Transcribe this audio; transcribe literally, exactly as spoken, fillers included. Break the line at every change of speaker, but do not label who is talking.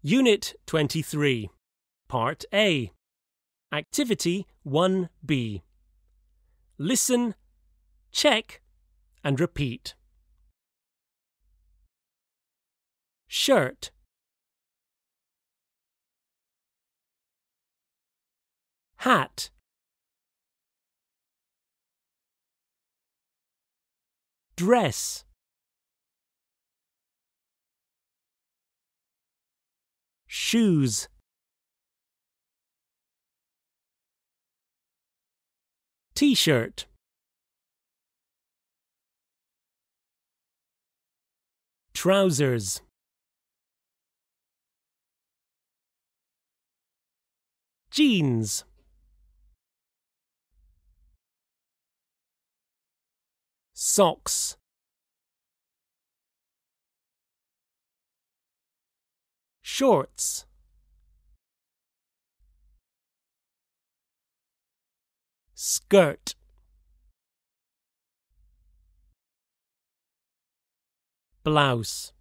Unit twenty-three, Part A, Activity one B. Listen, check, and repeat. Shirt, hat, dress, shoes, t-shirt, trousers, jeans, socks, shorts, skirt, blouse.